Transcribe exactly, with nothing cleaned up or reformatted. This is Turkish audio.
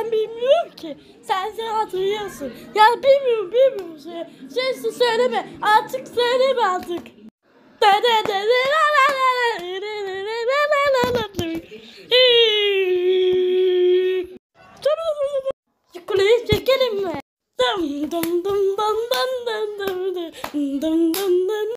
ben bilmiyorum ki. Sen sen hatırlıyorsun. Ya bilmiyorum bilmiyorum. Şey, şey söyleme. Artık söyleme artık. Yukarıya çekelim mi? Dum dum dum dum dum dum dum dum dum dum.